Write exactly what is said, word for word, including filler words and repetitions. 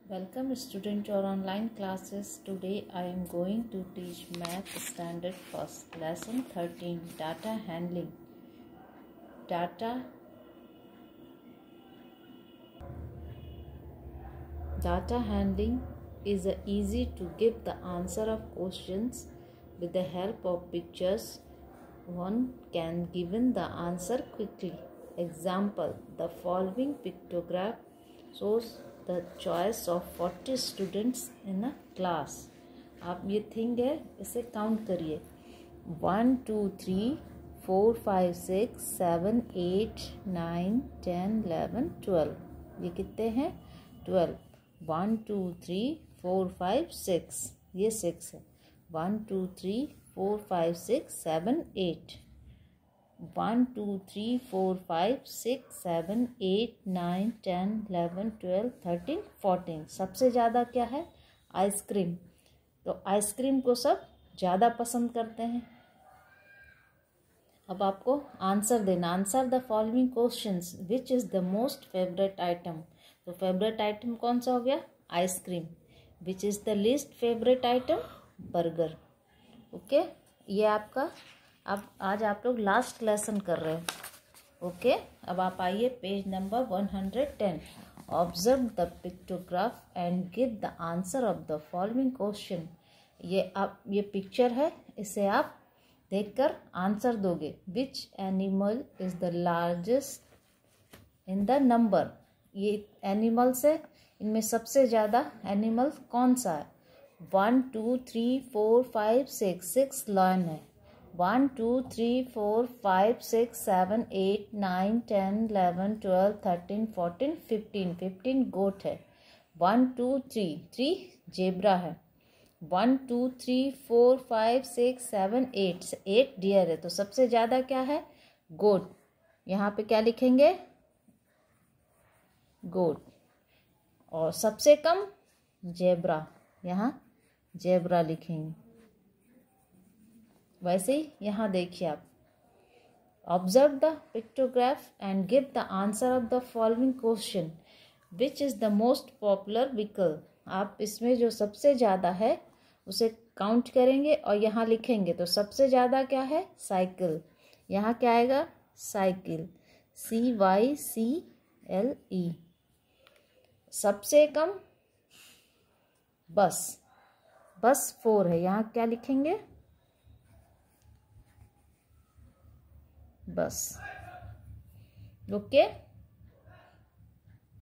Welcome student to our online classes. Today I am going to teach Math Standard First Lesson thirteen Data Handling. Data Data handling is a easy to give the answer of questions with the help of pictures. One can given the answer quickly. Example: the following pictograph shows the choice of forty students in a class. आप ये thing है इसे count करिए. One two three four five six seven eight nine ten eleven twelve. ये कितने हैं? Twelve. One two three four five six, ये six है. One two three four five six seven eight. One two three four five six seven eight nine ten eleven twelve thirteen fourteen. सबसे ज़्यादा क्या है? Ice cream. तो ice cream को सब ज़्यादा पसंद करते हैं. अब आपको आंसर देना. Answer the following questions. Which is the most favourite item. तो फेवरेट आइटम कौन सा हो गया? Ice cream. Which is the least favourite item? Burger. Okay, ये आपका अब आज आप लोग लास्ट लेसन कर रहे हो. ओके, अब आप आइए page number one hundred ten. Observe the pictograph and give the answer of the following question. ये आप ये पिक्चर है, इसे आप देखकर आंसर दोगे. Which animal is the largest in the number. ये एनिमल्स है, इनमें सबसे ज़्यादा एनिमल कौन सा है? One two three four five six. Six lion है. One two three four five six seven eight nine ten eleven twelve thirteen fourteen fifteen. Fifteen goat है. One two three three zebra है. One two three four five six seven eight eight deer है. तो सबसे ज़्यादा क्या है? गोट. यहाँ पे क्या लिखेंगे? गोट. और सबसे कम जेब्रा, यहाँ जेब्रा लिखेंगे. वैसे ही यहाँ देखिए आप. Observe the pictograph and give the answer of the following question. Which is the most popular vehicle. आप इसमें जो सबसे ज़्यादा है उसे काउंट करेंगे और यहाँ लिखेंगे. तो सबसे ज़्यादा क्या है? साइकिल. यहाँ क्या आएगा? Cycle. C Y C L E. सबसे कम बस. बस फोर है. यहाँ क्या लिखेंगे? बस. ओके.